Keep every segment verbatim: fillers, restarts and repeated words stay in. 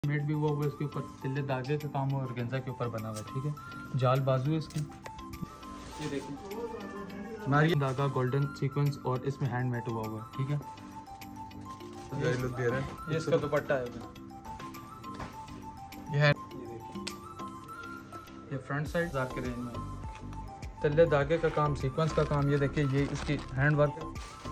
Made भी हुआ हुआ इसके ऊपर तिल्ले धागे का काम हुआ और गेंजा के ऊपर बना हुआ है, ठीक है। जाल बाजू है इसकी, ये देखिए नारी धागा गोल्डन सीक्वेंस और इसमें हैंड मेड हुआ हुआ है, ठीक है। ये लुक दे रहा है। ये इसका दुपट्टा है, ये है, ये देखिए ये फ्रंट साइड हजार के रेंज में तिल्ले धागे का काम, सीक्वेंस का काम। ये देखिए ये इसकी हैंड वर्क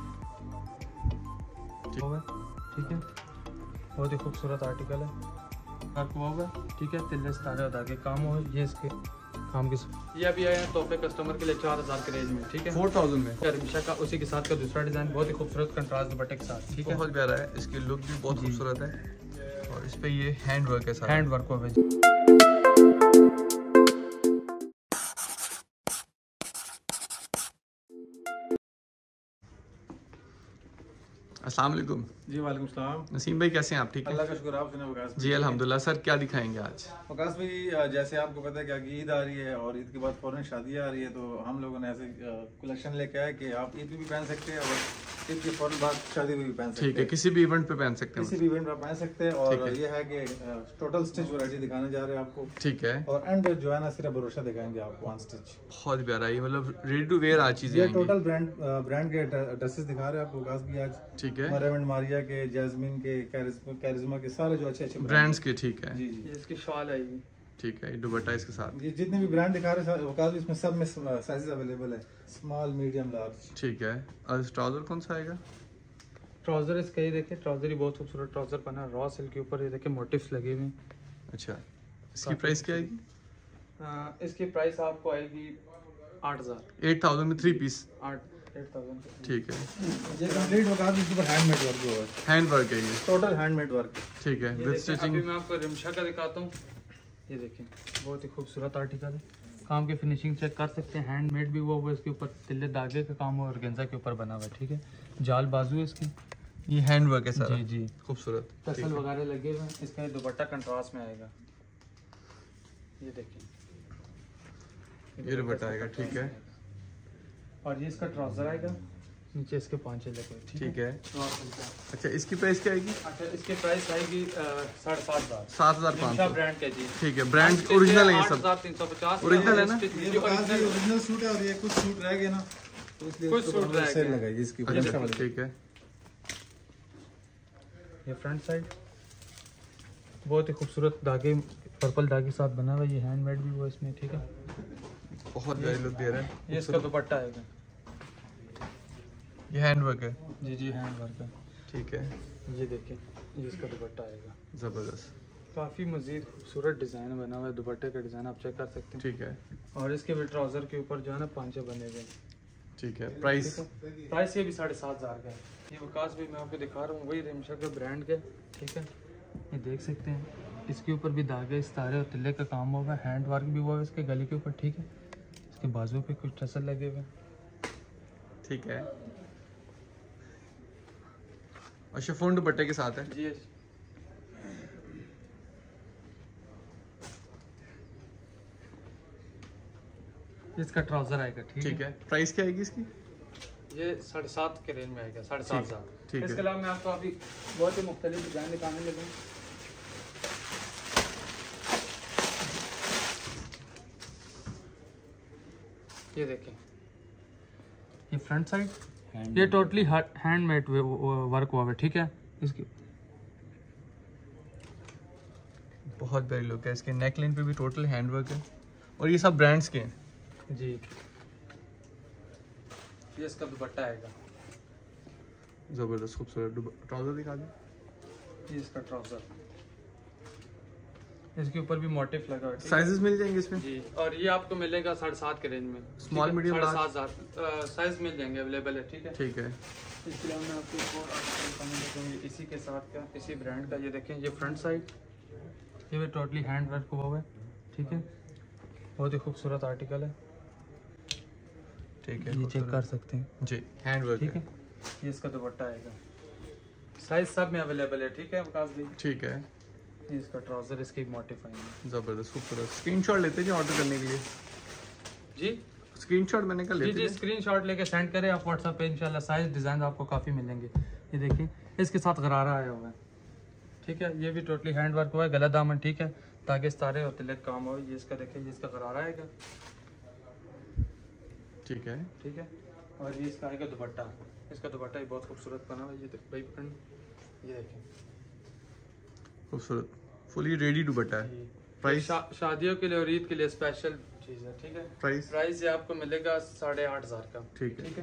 ठीक है, बहुत ही खूबसूरत आर्टिकल है, वर्क हुआ हुआ है, ठीक है। तिल्ले सितारे धागे काम हुआ है, ये इसके काम की। ये अभी आए हैं तोहफे कस्टमर के लिए चार हजार के रेंज में, ठीक है, फोर थाउजेंड में। रिमशा का उसी के साथ का दूसरा डिजाइन बहुत ही खूबसूरत कंट्रास्ट दुपट्टे के साथ, ठीक है। बहुत प्यारा है, इसकी लुक भी बहुत खूबसूरत है और इस पे ये हैंड वर्क है सारा। हैंड वर्क हुआ है। अस्सलाम वालेकुम। जी वालेकुम सलाम। नसीम भाई कैसे हैं आप? ठीक है, अल्लाह का शुक्र। आप सुनाओ वकास भाई? जी अल्हम्दुलिल्लाह। सर क्या दिखाएंगे आज? वकास भाई जैसे आपको पता है कि आगे ईद आ रही है और ईद के बाद फौरन शादी आ रही है, तो हम लोगों ने ऐसे कलेक्शन लेके आए कि आप ईद पे भी पहन सकते हैं और ईद के फौरन बाद शादी पे भी पहन सकते हैं। ठीक है, किसी भी इवेंट पे पहन सकते हैं, किसी भी इवेंट पे पहन सकते हैं। और ये है कि टोटल स्टिच वैरायटी दिखाने जा रहे हैं आपको, ठीक है। और एंड जो है ना सिर्फ भरोसा दिखाएंगे आपको वन स्टिच। बहुत प्यारा, ये मतलब रेडी टू वेयर आज चीजें ये आएंगी। टोटल ब्रांड ब्रांड के ड्रेसेस दिखा रहे हैं आपको वकास भाई आज, ठीक है। रेमंड मारिया के, जैस्मिन के, कैरिज्मा के, सारे जो अच्छे अच्छे ब्रांड्स के, ठीक है। जी जी, ये इसकी शॉल है, ये ठीक है, दुपट्टा इसके साथ। ये जितने भी ब्रांड दिखा रहे हैं वकास इसमें सब में साइजेस अवेलेबल है, स्मॉल मीडियम लार्ज, ठीक है। और ट्राउजर कौन सा आएगा? ट्राउजर इसका ये देखिए, ट्राउजर ही बहुत खूबसूरत ट्राउजर बना है, रॉ सिल्क के ऊपर ये देखिए मोटिव्स लगे हुए हैं। अच्छा, इसकी प्राइस क्या आएगी? आ, इसकी प्राइस आपको आएगी आठ हजार एट थाउजेंड में थ्री पीस, आठ एट थाउजेंड ठीक है। ये कंप्लीट वकास इसके ऊपर हैंडमेड वर्क हुआ है, हैंड वर्क है ये, टोटल हैंडमेड वर्क, ठीक है, विद स्टिचिंग। अभी मैं आपको रिमशा का दिखाता हूँ, ये देखिए बहुत ही खूबसूरत आर्टिकल है, काम की फिनिशिंग चेक कर सकते हैं, हैंडमेड भी हुआ हुआ है, इसके ऊपर तिल्ले धागे का काम हुआ और गेंजा के ऊपर बना हुआ है, ठीक है। जाल बाजू है इसकी, ये हैंड वर्क है सारा, जी जी, खूबसूरत, टसल वगैरह लगे हुए हैं। इसका ये दुपट्टा कंट्रास्ट में आएगा, ये देखिए ये दुपट्टा आएगा, ठीक है। और ये इसका ट्राउजर आएगा, नीचे इसके पांचे लगे हुए, ठीक है। है। अच्छा, इसकी प्राइस क्या आएगी? अच्छा, इसकी प्राइस आएगी साढ़े सात हजार सात हजार पाँच सौ, ब्रांड का जी, ठीक है। ब्रांड ओरिजिनल है ये सब, तीन सौ पचास ओरिजिनल है ना? ये वकास भाई ओरिजिनल सूट है और ये कुछ सूट रह गए ना, तो इसलिए कुछ इसको सूट रह सेल गए। लगाई इसकी अच्छा, रिमशा वाली। ठीक है। ये फ्रंट साइड बहुत ही खूबसूरत धागे, पर्पल धागे के साथ बना हुआ, ये हैंडमेड भी हुआ इसमें, ठीक है। बहुत प्यारी लुक दे रहा है। ये इसका दुपट्टा आएगा, ये हैंड वर्क है, जी जी हैंड वर्क है, ठीक है। ये देखिए ये इसका दुपट्टा आएगा, जबरदस्त, काफ़ी मज़ीद खूबसूरत डिज़ाइन बना हुआ है, दुपट्टे का डिज़ाइन आप चेक कर सकते हैं, ठीक है। और इसके भी ट्राउज़र के ऊपर जो है ना पांचे बने हुए हैं, ठीक है। प्राइस? प्राइस ये भी साढ़े सात हज़ार का है। ये वकास भी मैं आपको दिखा रहा हूँ, वही रिमशा के ब्रांड के, ठीक है। ये देख सकते हैं, इसके ऊपर भी धागे सितारे और तिल्ले का काम हुआ है, हैंड वर्क भी हुआ है इसके गले के ऊपर, ठीक है। इसके बाजू पे कुछ टसल लगे हुए, ठीक है। और शिफॉन दुपट्टे के साथ है जी। इसका ट्राउजर आएगा, ठीक, ठीक है। प्राइस क्या आएगी इसकी? ये साढ़े सात के रेंज में आएगा, साढ़े सात हजार, ठीक है। इसके अलावा मैं आपको अभी बहुत ही मुख्तलिफ डिजाइन दिखाने लगा। ये देखें, ये फ्रंट साइड ये टोटली हैंडमेड वर्क हुआ है, ठीक है। इसकी बहुत प्यारी लुक है, इसके नेक लाइन पे भी टोटल हैंड वर्क है और ये सब ब्रांड्स के हैं जी। ये इसका दुपट्टा आएगा, जबरदस्त खूबसूरत। ट्राउजर दिखा दो, ये इसका ट्राउजर, इसके ऊपर भी मोटिफ लगा है, साइजेस मिल जाएंगे इसमें जी। और ये आपको मिलेगा साढ़े सात के रेंज में, स्मॉल मीडियम साढ़े सात हजार साइज मिल जाएंगे, अवेलेबल है, ठीक है। ठीक है। इसके अलावा मैं आपको एक और आर्टिकल दिखाने लगा हूँ, इसी के साथ का, इसी ब्रांड का, ये देखें, ये फ्रंट साइड ये भी टोटली हैंड वर्क हुआ हुआ है, ठीक है। बहुत ही खूबसूरत आर्टिकल है, ठीक है, ये चेक कर सकते हैं जी, हैंड वर्क, ठीक है। ये इसका दुपट्टा आएगा, साइज सब में अवेलेबल है, ठीक है वकास भाई, ठीक है। ये इसका ट्राउजर, इसकी मोटिफाई है, जबरदस्त खूबसूरत। स्क्रीनशॉट लेते हैं ऑर्डर करने के लिए जी स्क्रीनशॉट मैंने कर जी लेते जी। हैं। स्क्रीनशॉट लेके सेंड करें आप व्हाट्सएप पे, इंशाल्लाह साइज डिज़ाइन आपको काफ़ी मिलेंगे। ये देखिए इसके साथ गरारा आया हुआ है, ठीक है। ये भी टोटली हैंड वर्क हुआ है, गला दामन, ठीक है, ताकि सारे और तिलक काम हो। ये इसका देखिए, ये इसका गरारा आएगा, ठीक है ठीक है। और ये इसका आएगा दुपट्टा, इसका दुपट्टा भी बहुत खूबसूरत बना हुआ है। ये देख- भाई पकड़, ये देखिए खूबसूरत फुली रेडी दुपट्टा है। ये प्राइस शा, शादियों के लिए और ईद के लिए स्पेशल चीज़ है, ठीक है। प्राइस प्राइस ये आपको मिलेगा साढ़े आठ हज़ार का, ठीक है ठीक है।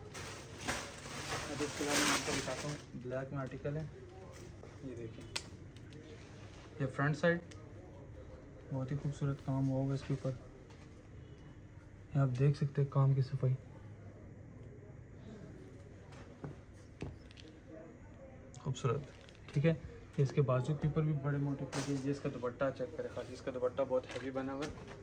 अब इसके बाद मैं आपको दिखाता हूँ, ब्लैक में आर्टिकल है, ये देखिए, ये फ्रंट साइड बहुत ही खूबसूरत काम हुआ होगा इसके ऊपर, ये आप देख सकते हैं काम की सफाई। खूबसूरत, ठीक है। इसके बाजू के ऊपर भी बड़े मोटे पीछे, ये इसका दुपट्टा चेक करें खाली, इसका दुपट्टा बहुत हैवी बना हुआ है।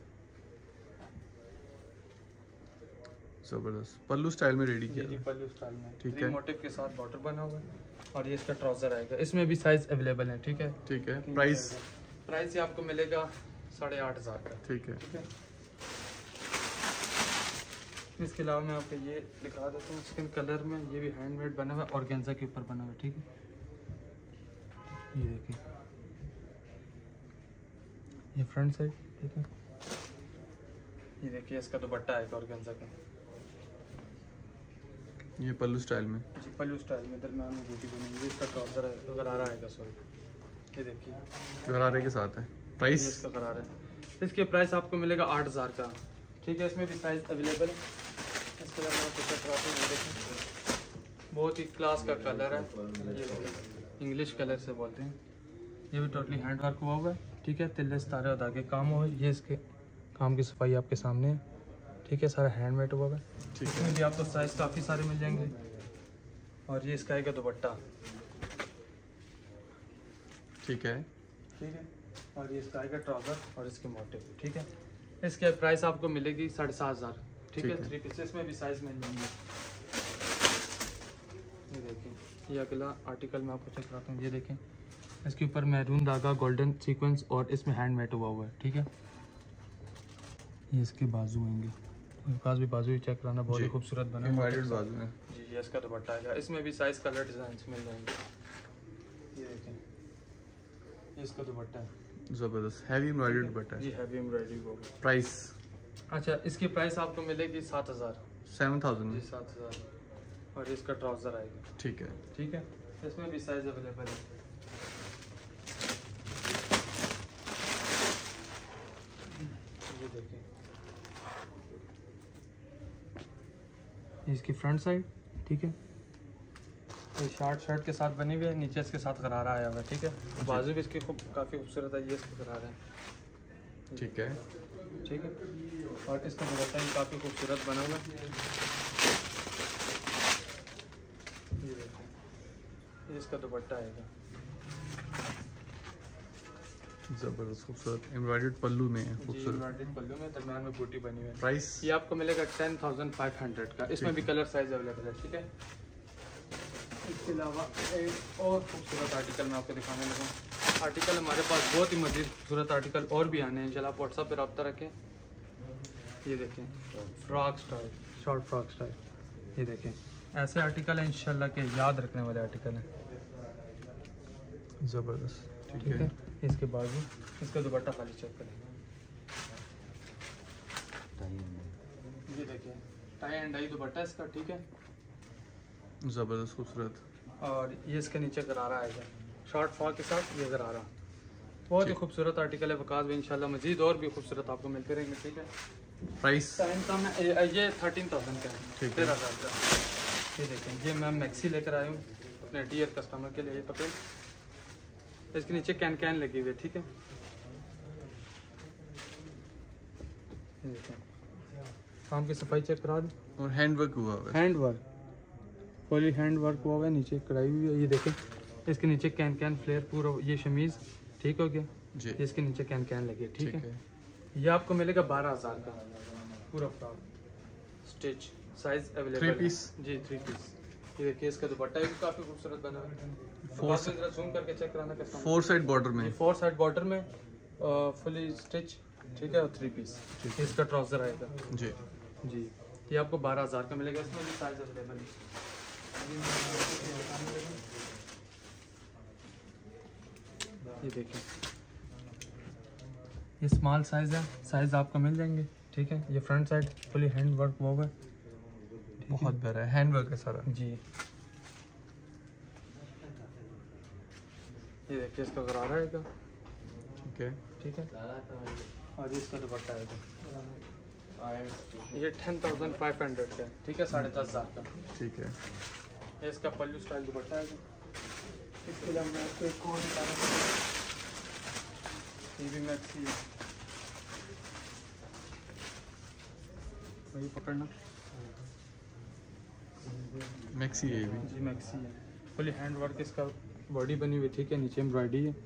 जबरदस्त पल्लू स्टाइल में रेडी ये किया जी है। पल्लू स्टाइल में ठीक थ्री है। मोटिव के साथ बॉर्डर बना हुआ है। और ये इसका ट्राउजर आएगा, इसमें भी साइज अवेलेबल है, ठीक है। ठीक है प्राइस प्राइस ये आपको मिलेगा साढ़े आठ हज़ार का, ठीक है ठीक है। इसके अलावा मैं आपको ये दिखा देता हूँ, स्किन कलर में ये भी हैंडमेड बना हुआ है, ऑर्गेन्जा के ऊपर बना हुआ है, ठीक है। ये देखिए, ये फ्रंट साइड, ठीक है। ये देखिए इसका दुपट्टा आएगा ऑर्गेन्जा का, ये पल्लू स्टाइल में जी पल्लू स्टाइल में, दरम्यान में बूटी बनी हुई है। इसका ट्राउजर है, गरारा आएगा, सॉरी, ये देखिए गरारे के साथ है। ये प्राइस इसका गरारा है। इसके प्राइस आपको मिलेगा आठ हज़ार का, ठीक है। इसमें भी साइज अवेलेबल है। इसके अलावा मैं कुछ ट्राउजर ये देखिए, बहुत ही क्लास का कलर है, ये इंग्लिश कलर से बोलते हैं। ये भी टोटली हैंड वर्क हुआ हुआ है, ठीक है। तिल्ले सितारे और धागे काम हुआ है। ये इसके काम की सफाई आपके सामने है, ठीक है। सारा हैंडमेड हुआ है। ठीक है इसमें भी आपको साइज काफ़ी सारे मिल जाएंगे। और ये इसका आएगा दुपट्टा, ठीक है ठीक है। और ये इसका आएगा ट्राउजर और इसके मोटिव, ठीक है। इसके प्राइस आपको मिलेगी साढ़े सात हज़ार, ठीक ठीक है। है। थ्री पीसेस में भी साइज मिल जाएंगे। ये देखिए, ये अगला आर्टिकल मैं आपको चेक कराता हूँ। ये देखें, इसके ऊपर मैरून धागा, गोल्डन सीक्वेंस और इसमें हैंडमेड हुआ हुआ है, ठीक है। ये इसके बाजू होंगे, इनके पास भी बाजू ही चेक कराना, बहुत ही जी। खूबसूरत बना है। एम्ब्रॉयडर्ड बाजू में जी ये इसका दुपट्टा आएगा, इसमें भी साइज कलर डिजाइन मिल जाएंगे। ये देखें, ये इसका दुपट्टा है, जबरदस्त हैवी एम्ब्रॉयडर्ड दुपट्टा जी है। हैवी एम्ब्रॉयडरी होगा। प्राइस अच्छा, इसकी प्राइस आपको मिलेगी सात हज़ार, सेवन थाउजेंड जी में सात हज़ार। और इसका ट्राउज़र आएगा, ठीक है ठीक है। इसमें भी साइज अवेलेबल है। ये देखिए, इसकी फ्रंट साइड, ठीक है। ये शार्ट शर्ट के साथ बनी हुई है, नीचे इसके साथ गरारा आया हुआ है, ठीक है। बाजू भी इसकी खूब काफ़ी खूबसूरत है, ये इसका गरारा है, ठीक है ठीक है। और इसका दुपट्टा भी काफ़ी खूबसूरत बना हुआ है। ये देखिए, ये इसका दुपट्टा आएगा, जबरदस्त खूबसूरत एम्ब्रॉयडर्ड पल्लू में है, जी खूबसूरत। एम्ब्रॉयडरी पल्लू में दरम्यान में बूटी बनी हुई है। प्राइस ये आपको मिलेगा टेन थाउजेंड फाइव हंड्रेड का, इसमें भी कलर साइज अवेलेबल है, ठीक है। इसके अलावा एक और खूबसूरत आर्टिकल मैं आपको दिखाने लगा। आर्टिकल हमारे पास बहुत ही मज़ीद खूबसूरत आर्टिकल और भी आने हैं, चलो आप व्हाट्सएप पर रब्ता रखें। ये देखें, frock style, short frock style, ये देखें, ऐसे आर्टिकल हैं इंशाल्लाह के याद रखने वाले आर्टिकल हैं, जबरदस्त ठीक ठीक है है। इसके बाजू, इसका दुपट्टा खाली चेक करें, ये देखिए टाई एंड डाई दुपट्टा इसका, ठीक है। जबरदस्त खूबसूरत और ये इसके नीचे गरारा आएगा, शॉर्ट फ्रॉक के साथ ये गरारा, बहुत ही ठीक। खूबसूरत आर्टिकल है। वकास में इंशाल्लाह मजीद और भी खूबसूरत आपको मिलते रहेंगे, ठीक है। प्राइस टाइम का मैं ये- ये थर्टीन थाउजेंड का है, ठीक है। तेरह हज़ार का। ये देखें, ये मैं मैक्सी लेकर आया हूँ अपने डियर कस्टमर के लिए, ये पकड़, इसके नीचे कैन कैन लगी हुई है, ठीक है। ये देखें, काम की सफाई चेक करा दें, और हैंड वर्क हुआ हुआ है hand work, fully hand work हुआ हुआ है, नीचे कढ़ाई हुई है। ये देखें, इसके नीचे कैन कैन फ्लेयर पूरा, ये शमीज़ ठीक हो गया, जी इसके नीचे कैन कैन लगी है, ठीक ठीक है। है ये आपको मिलेगा बारह हज़ार का पूरा frock stitch, size available Three piece? जी थ्री पीस। ये देखिए, इसका दुपट्टा भी काफ़ी खूबसूरत बना हुआ है। Four बाद में जरा जूम करके चेक कराना कैसा, फोर साइड बॉर्डर में फोर साइड बॉर्डर में फुली स्टिच, ठीक है। और थ्री पीस, ठीक इसका ट्राउज़र आएगा, जी जी। ये आपको बारह हज़ार का मिलेगा, इसमें भी साइज अवेलेबल है। ये देखिए, ये स्मॉल साइज़ है, साइज़ आपको मिल जाएंगे, ठीक है। ये front side fully hand work हुआ हुआ है, बहुत प्यारा है, हैंड वर्क है सारा जी। ये देखिए, इसका गरारा आएगा, ठीक है। ठीक है। और इसका दुपट्टा आएगा, ये टेन थाउजेंड फाइव हंड्रेड का, ठीक है, साढ़े दस हज़ार का, ठीक है। ये इसका पल्लू स्टाइल दुपट्टा आएगा। इसके अलावा मैं आपको एक और दिखा रहा हूँ, ये भी मैक्सी है, वही पकड़ना, मैक्सी है ये भी, जी मैक्सी है, फुली हैंड वर्क, इसका बॉडी बनी हुई, ठीक है, नीचे एम्ब्रॉयडरी है,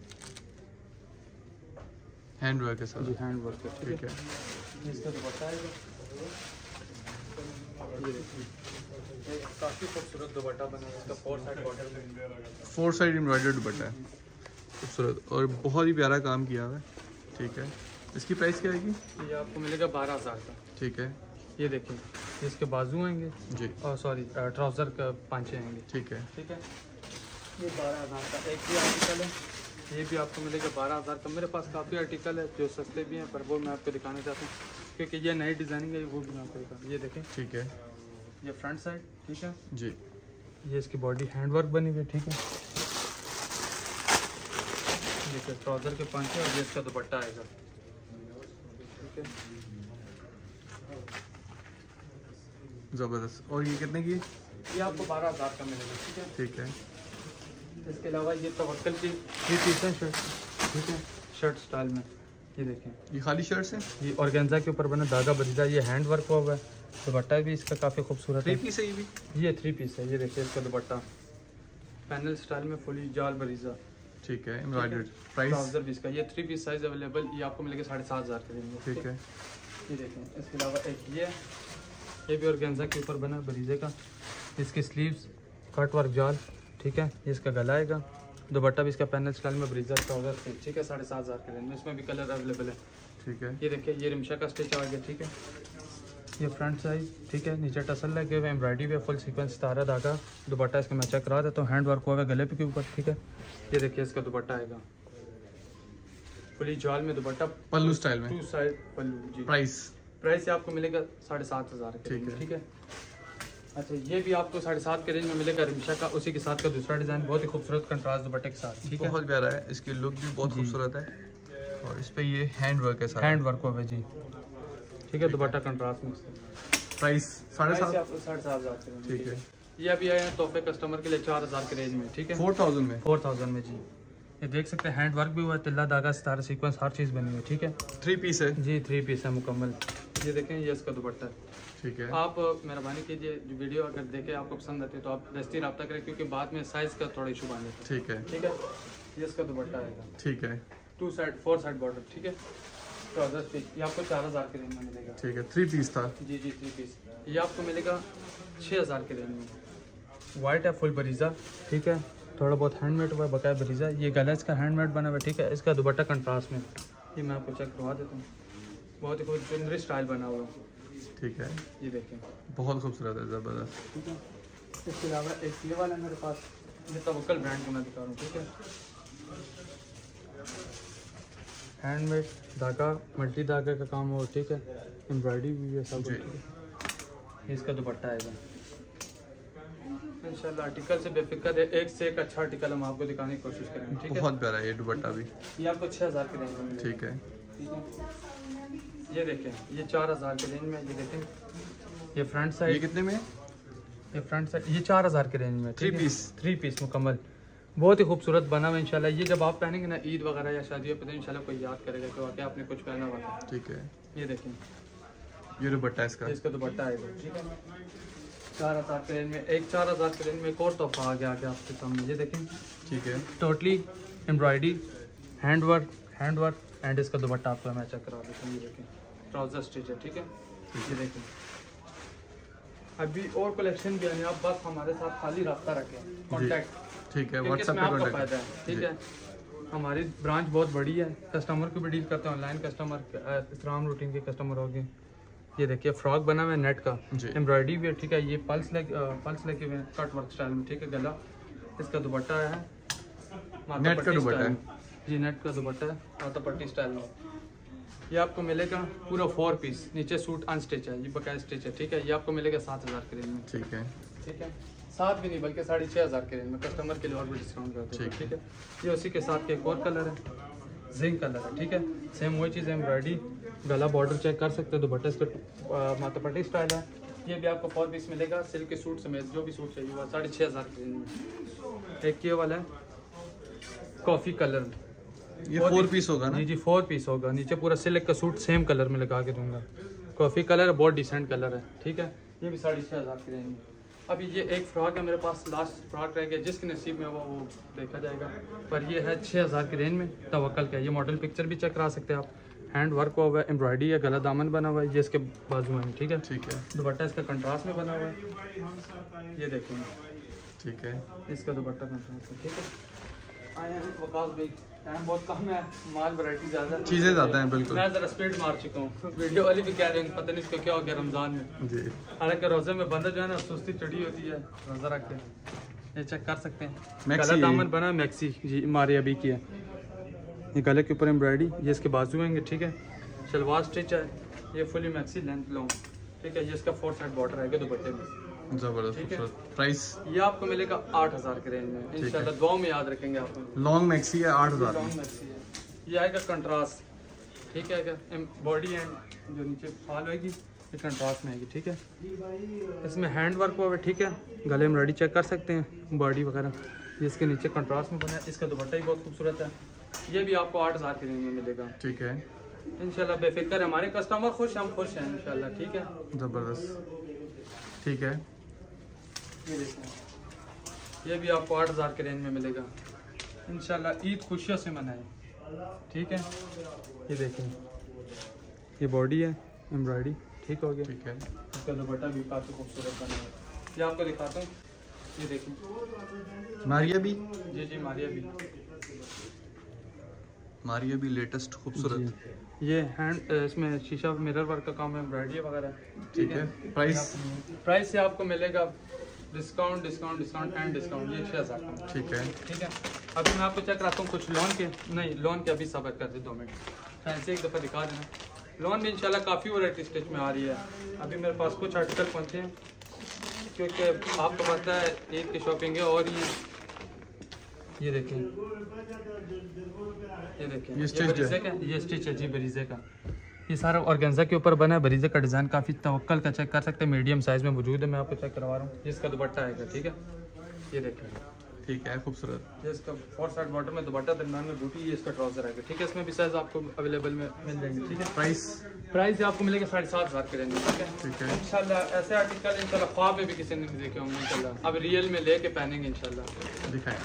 हैंड वर्क है सारा, जी हैंड वर्क है, ठीक है। ये इसका दुपट्टा है, ये देखिए, ये काफ़ी खूबसूरत दुपट्टा बना है, इसका four side border, four side embroidered दुपट्टा है, खूबसूरत और बहुत ही प्यारा काम किया हुआ है, ठीक है। इसकी प्राइस क्या आएगी? ये आपको मिलेगा बारह हज़ार का, ठीक है। ये देखिए, ये इसके बाजू आएंगे, जी, और सॉरी ट्राउज़र का पांचे आएंगे, ठीक है। ठीक है। ये बारह हज़ार का एक भी आर्टिकल है, ये भी आपको मिलेगा बारह हज़ार का। मेरे पास काफ़ी आर्टिकल है जो सस्ते भी हैं, पर वो मैं आपको दिखाना चाहता हूँ क्योंकि ये नई डिज़ाइनिंग है, वो भी मैं आपको दिखा। ये देखें, ठीक है। ये फ्रंट साइड, ठीक है, जी, ये इसकी बॉडी हैंड वर्क बनी हुई है, ठीक है। देखिए ट्राउज़र के पांचे और ये इसका दुपट्टा आएगा, ठीक है, ज़बरदस्त। और ये कितने की? ये आपको बारह हज़ार का मिलेगा, ठीक है। ठीक है। इसके अलावा ये तवक्कल की थ्री पीस है शर्ट, ठीक है, शर्ट स्टाइल में, ये देखें, ये खाली शर्ट्स हैं? ये ऑर्गेन्जा के ऊपर बना धागा बरीजा, ये हैंड वर्क हुआ हुआ है, दुपट्टा भी इसका काफ़ी खूबसूरत थ्री है, पीस है ये भी? ये थ्री पीस है, ये देखिए इसका दुपट्टा पैनल स्टाइल में फुली जाल बरीजा, ठीक है, एम्ब्रॉयडर्ड। प्राइस? ट्राउजर भी इसका, ये थ्री पीस साइज अवेलेबल, ये आपको मिलेगा साढ़े सात हज़ार के देंगे, ठीक है। ये देखें। इसके अलावा एक ये है, ये भी ऑर्गेन्जा के ऊपर बना बरीजे का, इसकी स्लीव्स कट वर्क जाल, ठीक है, ये इसका गला आएगा, दुपट्टा भी इसका पैनल स्टाइल में ब्रीजर ट्राउजर स्टिच, ठीक है, साढ़े सात हज़ार के रेंज में, इसमें भी कलर अवेलेबल है, ठीक है। ये देखिए, ये रिमशा का स्टिच आ गया, ठीक है, ये फ्रंट साइज, ठीक है, नीचे टसल लगे हुए, एम्ब्रॉयडरी भी फुल सीक्वेंस सितारा धागा, दुपट्टा इसका मैं चेक करा देता हूँ, हैंड वर्क हुआ है गले पे के ऊपर, ठीक है। ये देखिए इसका दुपट्टा आएगा फुली जाल में, दुपट्टा पल्लू स्टाइल में, टू साइड पल्लू, जी। प्राइस? प्राइस आपको मिलेगा साढ़े सात हज़ार, ठीक है, ठीक है। अच्छा, ये भी आपको साढ़े सात के रेंज में मिलेगा, रिमशा का, उसी के साथ का दूसरा डिज़ाइन, बहुत ही खूबसूरत कंट्रास्ट दुपट्टे के साथ, ठीक है, बहुत प्यारा है, इसकी लुक भी बहुत खूबसूरत है और इस पे ये हैंड वर्क है सारा, हैंड वर्क हुआ है, जी, ठीक है, दुपट्टा कंट्रास्ट में। प्राइस? साढ़े सात? साढ़े सात हज़ार के रेंज, ठीक है। ये अभी आए हैं तोहफे कस्टमर के लिए चार हज़ार के रेंज में, ठीक है, फोर थाउजेंड में? फोर थाउजेंड में, जी। ये देख सकते हैं हैंड वर्क भी हुआ है, तिल्ला धागा सितारा सीक्वेंस हर चीज़ बनी हुई है, ठीक है। थ्री पीस है? जी थ्री पीस है मुकम्मल। ये देखें, ये इसका दुपट्टा है, ठीक है। आप मेहरबानी कीजिए, जो वीडियो अगर देखें आपको पसंद आती है तो आप दस्ती रब्ता करें, क्योंकि बाद में साइज़ का थोड़ा इशू बन जाता है, ठीक है, ठीक है। ये इसका दुपट्टा आएगा, ठीक है, two side four side border, ठीक है, ट्राउजर स्टिच, ये आपको चार हज़ार के रेंज में मिलेगा, ठीक है। थ्री पीस था? जी जी थ्री पीस, ये आपको मिलेगा छः हज़ार के रेंज में। वाइट है, फुल बरीजा, ठीक है, थोड़ा बहुत हैंडमेड हुआ है, बकाया बरीजा, ये गला इसका हैंडमेड बना हुआ है, ठीक है। इसका दुपट्टा कंट्रास्ट में, ये मैं आपको चेक करवा देता हूँ, बहुत ही खूब चुनरी स्टाइल बना हुआ है, ठीक है, ये देखें, बहुत खूबसूरत है, ज़बरदस्त, ठीक है। इसके अलावा एक ये वाला मेरे पास, ये तवक्कल ब्रांड का मैं दिखा रहा हूँ, ठीक है, हैंडमेड धागा, मल्टी धागे का काम हो, ठीक है, एम्ब्रॉयडरी भी है सब, जी। ये इसका दुपट्टा आएगा इंशाल्लाह। आर्टिकल से बेफिक्र है, एक से एक अच्छा आर्टिकल हम आपको दिखाने की कोशिश करेंगे, ठीक है। बहुत प्यारा है ये दुपट्टा भी, ये आपको छः हज़ार के रेंज में मिलेगा, ठीक है, ठीक है। ये देखें, ये चार हज़ार के रेंज में, ये देखें, ये फ्रंट ये साइड, कितने में? ये फ्रंट साइड, ये चार हज़ार के रेंज में, थ्री पीस? थ्री पीस मुकम्मल, बहुत ही खूबसूरत बना हुआ इंशाल्लाह। ये जब आप पहनेंगे ना ईद वगैरह या शादियों पे, तो इंशाल्लाह कोई याद करेगा कि वाकई आपने कुछ पहना हुआ था, ठीक है। ये देखें, ये दुपट्टा इसका, इसका दुपट्टा आएगा, ठीक है, चार हज़ार के रेंज में। एक चार हज़ार के रेंज में एक और तोहफा आ गया आगे आपके सामने, ये देखें, ठीक है, totally embroidery, hand work, hand work and इसका दुपट्टा आपको मैं चेक करा देता हूँ, ये देखें, ट्राउजर स्टिच है, ठीक है, ये देखें। अभी और कलेक्शन भी है, आप बस हमारे साथ खाली रब्ता रखें, कॉन्टैक्ट, ठीक है, क्योंकि व्हाट्सएप इसमें पे आपका कॉन्टैक्ट, फ़ायदा है, ठीक है। हमारी ब्रांच बहुत बड़ी है, कस्टमर को भी डील करते हैं, ऑनलाइन कस्टमर, इस्लाम रूटीन के कस्टमर हो गए। ये देखिए फ्रॉक बना हुआ है नेट का, एम्ब्रॉयडरी भी है, ठीक है, ये पल्स लग पल्स लगे हुए हैं कट वर्क स्टाइल में, ठीक है, गला, इसका दुपट्टा है नेट का दुपट्टा है, जी नेट का दुपट्टा है और पट्टी स्टाइल में। ये आपको मिलेगा पूरा फोर पीस, नीचे सूट अनस्टिच है, ये बकाया स्टिच है, ठीक है। ये आपको मिलेगा सात हज़ार के रेंज में, ठीक है। ठीक है, सात भी नहीं बल्कि साढ़े छः हज़ार के रेंज में, कस्टमर के लिए और भी डिस्काउंट करते हैं, ठीक है। ये उसी के साथ एक और कलर है, जिंक कलर है, ठीक है। सेम वही चीज़ एम्ब्रॉयडरी, गला बॉर्डर चेक कर सकते हो, दुपट्टा इसका माता पट्टी स्टाइल है। ये भी आपको फोर पीस मिलेगा, सिल्क के सूट समेत जो भी सूट चाहिए हुआ साढ़े छः हज़ार के रेंज में। एक ये वाला है कॉफ़ी कलर, ये फोर पीस होगा ना? जी जी फोर पीस होगा, नीचे पूरा सिल्क का सूट सेम कलर में लगा के दूंगा। कॉफ़ी कलर है, बहुत डिसेंट कलर है, ठीक है। ये भी साढ़े छः हज़ार की रेंज में। अभी ये एक फ्रॉक है मेरे पास, लास्ट फ्रॉक रह गया, जिसके नसीब में वो वो देखा जाएगा, पर ये है छः हज़ार की रेंज में, तवक्कल का। ये मॉडल पिक्चर भी चेक करा सकते हैं आप, हैंड वर्क हुआ है, एम्ब्रॉयडरी है, गला दामन बना हुआ है, ये इसके बाजू में, ठीक है, ठीक है। दुपट्टा इसका कंट्रास्ट में बना हुआ है, ये देखेंगे, ठीक है। इसका दुपट्टा कंट्रास्ट है, ठीक है। आए हैं वकास भाई, टाइम बहुत कम है, माल वैरायटी ज़्यादा, चीज़ें ज़्यादा हैं, बिल्कुल। मैं ज़रा स्पीड मार चुका हूँ, वीडियो वाली भी कह रहे हैं पता नहीं इसका क्या हो गया रमज़ान में जी। हालांकि रोज़े में बंदा जो है ना सुस्ती चढ़ी होती है, रोज़ा रख के ये चेक कर सकते हैं। मैक्सी गला दामन बना मैक्सी, जी हमारे अभी की है। ये गले के ऊपर एम्ब्रॉयडरी, ये इसके बाजू होंगे, ठीक है। शलवार स्टिच है, ये फुली मैक्सी लेंथ लॉन्ग, ठीक है। ये इसका फोर साइड बॉर्डर आएगा दुपट्टे में, जबरदस्त, ठीक है। खूबसूरत। प्राइस ये आपको मिलेगा आठ हज़ार के रेंज में, इंशाल्लाह दुआ में याद रखेंगे आप। लॉन्ग मैक्सी है आठ हज़ार लॉन्ग में, मैक्सी है, ये आएगा कंट्रास्ट, ठीक है। क्या बॉडी एंड जो नीचे फाल होगी ये कंट्रास्ट में आएगी, ठीक है। इसमें हैंड वर्क हुआ है, ठीक है। गले में रेडी चेक कर सकते हैं, बॉडी वगैरह ये इसके नीचे कंट्रास्ट में बना है। इसका दुपट्टा ही बहुत खूबसूरत है, ये भी आपको आठ हज़ार के रेंज में मिलेगा, ठीक है। इंशाल्लाह बेफिक्र है, हमारे कस्टमर खुश, हम खुश हैं इंशाल्लाह, ठीक है। ज़बरदस्त, ठीक है। ये देखिए, ये भी आपको आठ हज़ार के रेंज में मिलेगा, इंशाल्लाह ईद खुशियों से मनाएं, ठीक है। ये देखें, ये बॉडी है एम्ब्रॉयडरी, ठीक हो गया, ठीक है। इसका दुपट्टा भी काफ़ी खूबसूरत बना है, ये आपको दिखाता हूँ, ये देखिए मारिया भी, जी जी मारिया भी, मारिया भी लेटेस्ट खूबसूरत, ये हैंड इसमें शीशा मिरर वर्क का काम है, एम्ब्रॉयडरी वगैरह, ठीक है। प्राइस प्राइस से आपको मिलेगा discount discount discount and discount, ये छः हज़ार का, ठीक है। ठीक है। अभी मैं आपको चेक कराता हूँ कुछ लोन के, नहीं लोन के अभी सब्र कर दे दो मिनट, फैंसी एक दफ़ा दिखा देना। लोन में इंशाल्लाह काफ़ी वैरायटी स्टिच में आ रही है, अभी मेरे पास कुछ आर्टिकल पहुँचे हैं, क्योंकि आपको पता है ईद की शॉपिंग है। और ये ये देखें, ये देखें, ये स्टिच बरीज़े का, ये स्टिच है जी बरीज़े का, ये सारा ऑर्गेन्जा के ऊपर बना है। बरीज़े का डिज़ाइन काफ़ी तवक्कल का चेक कर सकते हैं, मीडियम साइज़ में मौजूद है, मैं आपको चेक करवा रहा हूँ। ये इसका दुपट्टा आएगा, ठीक है, ये देखें, ठीक है, खूबसूरत। ये इसका फोर साइड बॉर्डर में दुपट्टा, दरम्यान में बूटी, ये इसका ट्राउजर आएगा, ठीक है। इसमें भी साइज़ आपको अवेलेबल में मिल जाएंगे, ठीक है। प्राइस प्राइस आपको मिलेगा साढ़े सात हज़ार के रेंज में, ठीक है, ठीक है। इंशाल्लाह ऐसे आर्टिकल इंशाल्लाह ख्वाब में भी किसी ने नहीं देखे होंगे, इंशाल्लाह अब रियल में लेके पहनेंगे इंशाल्लाह। दिखाएं,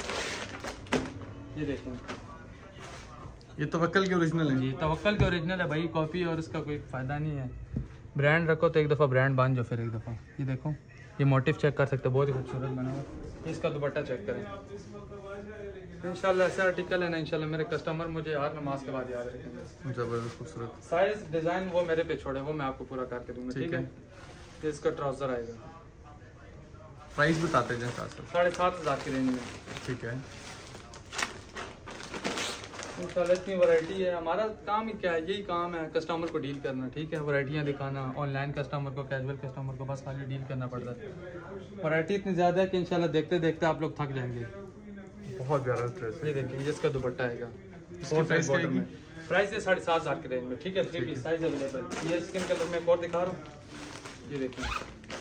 ये देखें, ये तवक्कल के ओरिजिनल है जी तवक्कल के ओरिजिनल है भाई, कॉपी और इसका कोई फ़ायदा नहीं है। ब्रांड रखो तो एक दफ़ा ब्रांड बांध जाओ फिर एक दफ़ा। ये देखो, ये मोटिव चेक कर सकते हो, बहुत ही खूबसूरत बना हुआ। इसका दुपट्टा चेक करें, इंशाल्लाह ऐसा आर्टिकल है ना, इंशाल्लाह मेरे कस्टमर मुझे हर नमाज के बाद याद रखेंगे। जबरदस्त खूबसूरत। साइज डिज़ाइन वो मेरे पे छोड़े, वो मैं आपको पूरा करके दूंगा, ठीक है। ये इसका ट्राउज़र आएगा, प्राइस बताते जाएं साथ साथ। साढ़े सात हज़ार की रेंज में, ठीक है। इंशाल्लाह इतनी वैरायटी है, हमारा काम ही क्या है, यही काम है कस्टमर को डील करना, ठीक है। वैरायटियाँ दिखाना, ऑनलाइन कस्टमर को, कैजुअल कस्टमर को बस खाली डील करना पड़ता है। वैरायटी इतनी ज़्यादा है कि इंशाल्लाह देखते देखते आप लोग थक जाएंगे। बहुत प्यारा ड्रेस है। ये देखिए, ये इसका दुपट्टा आएगा, इसकी प्राइस क्या है? प्राइस है साढ़े सात हज़ार की रेंज में, ठीक है। थ्री पीस साइज अवेलेबल, ये स्किन कलर में एक और दिखा रहा हूँ, ये देखिए,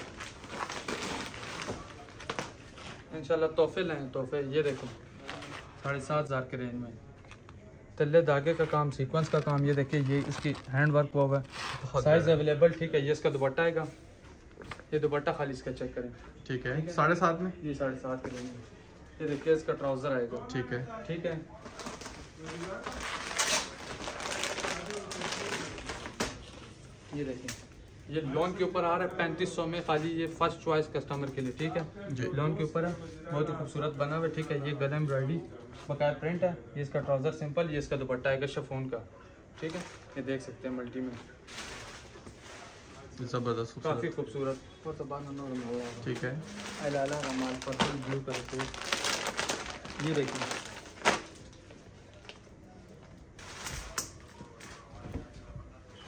इंशाल्लाह तोहफे लें तोहफे। ये देखो साढ़े सात हज़ार के रेंज में, तल्ले धागे का काम, सीक्वेंस का काम, ये देखिए, ये इसकी हैंड वर्क हुआ हुआ है, साइज अवेलेबल, ठीक है। ये इसका दुपट्टा आएगा, ये दुपट्टा खाली इसका चेक करें, ठीक है। साढ़े सात में, ये साढ़े सात के रेंज में। ये देखिए, इसका ट्राउजर आएगा, ठीक है, ठीक है। ये देखिए, ये लोन के ऊपर आ रहा है पैंतीस सौ में, खाली ये फर्स्ट चॉइस कस्टमर के लिए, ठीक है। लोन के ऊपर है, बहुत ही खूबसूरत बना हुआ है, ठीक है। ये गला एम्ब्रॉयडरी बकाया प्रिंट है, ये इसका ट्राउजर सिंपल, ये इसका दुपट्टा आएगा शिफॉन का, ठीक है। ये देख सकते हैं मल्टी में, जबरदस्त काफ़ी खूबसूरत, खूबसूरत, और तो बाद में, ठीक है। अलाला रमाल पर्पल ब्लू कलर के, ये देखिए,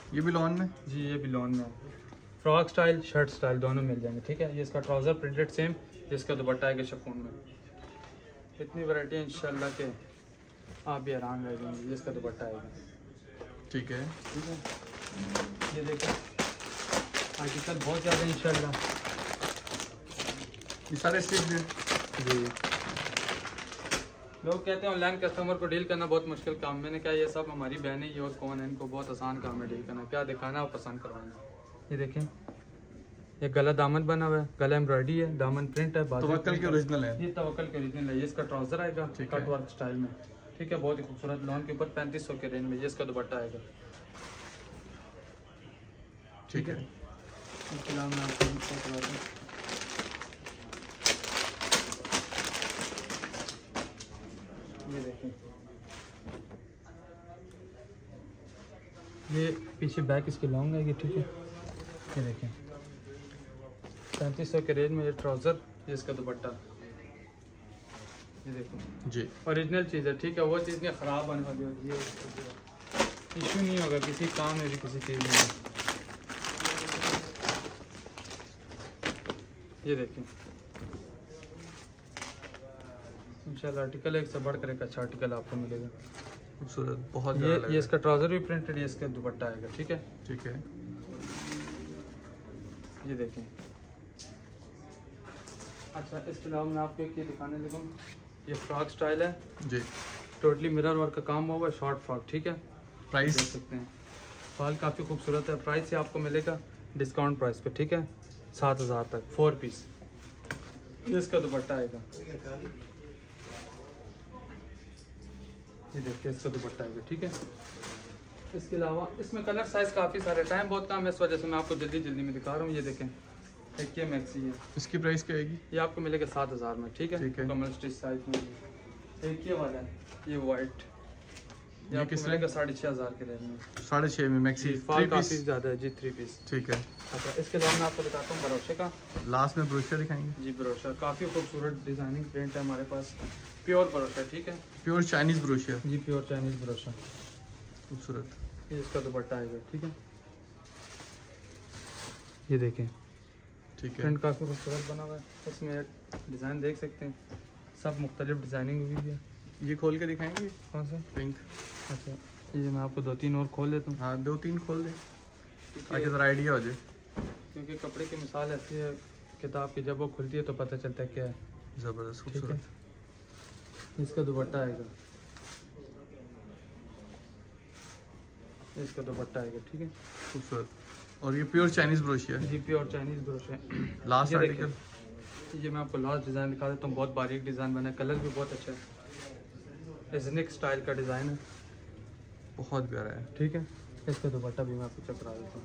ये भी लॉन में? जी ये भी लॉन में फ्रॉक स्टाइल शर्ट स्टाइल दोनों मिल जाएंगे, ठीक है। ये इसका ट्राउज़र प्रिंटेड सेम, जिसका दुपट्टा आएगा शिफॉन में। इतनी वैरायटी है इंशाल्लाह के आप भी आराम रह जाएंगे। ये इसका दुपट्टा आएगा, ठीक है। ठीक है। ये देखो आर्टिकल बहुत ज़्यादा इंशाल्लाह। ये सारे स्टिच हैं जी। लोग कहते हैं ऑनलाइन कस्टमर को डील करना बहुत मुश्किल काम। मैंने कहा ये सब हमारी बहनें ही और कौन है, इनको बहुत आसान काम है डील करना। क्या दिखाना और पसंद करवाना। ये देखें ये गला दामन बना हुआ है, गला एम्ब्रॉयडरी है, दामन प्रिंट है, बाजू तवक्कल के ओरिजिनल है। ये तवक्कल के ओरिजिनल है। ये इसका ट्राउजर आएगा कट वर्क स्टाइल में, ठीक है। बहुत ही खूबसूरत लॉन के ऊपर पैंतीस सौ के रेंज में ये इसका दुपट्टा आएगा, ठीक है। इसके अलावा मैं आपको बताता हूँ ये देखें। ये पीछे बैक इसके लॉन्ग है ये, ठीक है। ये देखें पैंतीस सौ के रेंज में ये ट्राउज़र, ये इसका दुपट्टा। ये देखो जी ओरिजिनल चीज़ है, ठीक है। वो चीज़ नहीं ख़राब आने वाली होगी, ये इशू नहीं होगा किसी काम में भी, किसी चीज़ में। ये देखें इंशाल्लाह आर्टिकल एक से बढ़कर एक अच्छा आर्टिकल आपको मिलेगा, खूबसूरत बहुत ये ज़्यादा लग ये इसका ट्राउज़र भी प्रिंटेड, ये इसका दुपट्टा आएगा, ठीक है। ठीक है। ये देखें। अच्छा इसके अलावा मैं आपको एक ये दिखाने लगूँ, ये फ्रॉक स्टाइल है जी, टोटली मिरर वर्क का काम हुआ है, शॉर्ट फ्रॉक, ठीक है। प्राइस देख सकते हैं फाल काफ़ी खूबसूरत है। प्राइस से आपको मिलेगा डिस्काउंट प्राइस पे, ठीक है, सात हज़ार तक फोर पीस। ये इसका दुपट्टा आएगा, ये देखिए इसका दुपट्टा आएगा, ठीक है। इसके अलावा इसमें कलर साइज काफ़ी सारे, टाइम बहुत कम है इस वजह से मैं आपको जल्दी जल्दी में दिखा रहा हूँ। ये देखें एक ये मैक्सी है, इसकी प्राइस क्या आएगी? ये आपको मिलेगा सात हज़ार में, ठीक है। ठीक है। कमल स्टिच साइज में। एक ये वाला है, ये वाइट, ये ये आपको किस मिलेगा साढ़े छः हज़ार के रेंज में। साढ़े छः में मैक्सी फाल थ्री काफ़ी पीस, ज़्यादा है जी, थ्री पीस। ठीक है। अच्छा इसके अलावा मैं आपको बताता हूँ भरोसे का। लास्ट में ब्रोशर दिखाएंगे। जी ब्रोशर काफ़ी खूबसूरत डिज़ाइनिंग प्रिंट है हमारे पास, प्योर ब्रोशर, ठीक है। प्योर चाइनीज़ ब्रोशर, जी प्योर चाइनीज़ ब्रोशर। खूबसूरत। ये इसका दुपट्टा आएगा, ठीक है। ये देखें ठीक है। प्रिंट काफ़ी खूबसूरत बना हुआ है। इसमें डिज़ाइन देख सकते हैं, सब मुख्तलिफ डिज़ाइनिंग हुई है। ये खोल के दिखाएंगे कौन सा? पिंक। अच्छा ये मैं आपको दो तीन और खोल देता हूँ, हाँ दो तीन खोल दे ताकि ज़रा आइडिया हो जाए। क्योंकि कपड़े की मिसाल ऐसी है किताब की, जब वो खुलती है तो पता चलता है क्या है। ज़बरदस्त ठीक है। खूबसूरत। इसका दुपट्टा आएगा, इसका दुपट्टा आएगा, ठीक है। खूबसूरत। और ये प्योर चाइनीज़ ब्रोशर है। जी प्योर चाइनीज़ ब्रोशर। लास्ट ये आर्टिकल। देखिए, ये मैं आपको लास्ट डिज़ाइन दिखा देता हूँ, बहुत बारीक डिज़ाइन बना है, कलर भी बहुत अच्छा है, एजनिक स्टाइल का डिज़ाइन है, बहुत प्यारा है। ठीक है। इसका दुपट्टा भी मैं आपको चेक करा देता हूँ।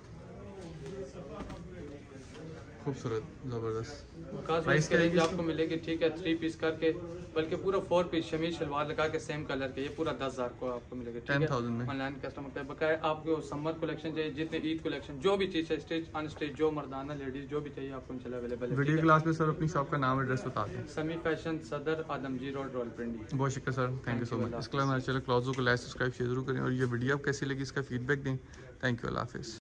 खूबसूरत ज़बरदस्त। प्राइस प्राइस के क्या रेंज है आपको मिलेगी, ठीक है, थ्री पीस करके, बल्कि पूरा फोर पीस शमीज शलवार लगा के सेम कलर के, ये पूरा दस हज़ार को आपको मिलेगा, ठीक टेन है। थाउजेंड में। ऑनलाइन कस्टमर पे बकाया आपको समर कलेक्शन चाहिए, जितने ईद कलेक्शन जो भी चीज़ है, स्टिच अनस्टिच, जो मर्दाना लेडीज जो भी चाहिए आपको इंशाल्लाह अवेलेबल है। वीडियो क्लास में सर अपनी शॉप का नाम एड्रेस बता दें। समी फैशन, सदर आदमजी रोड, रावलपिंडी। बहुत शुक्रिया sir, thank you so much. इसके अलावा हमारे चैनल क्लॉजो को लाइक सब्सक्राइब शेयर जरूर करें, और ये वीडियो आप कैसी लगी इसका फीडबैक दें। थैंक यू, अल्लाह हाफिज़।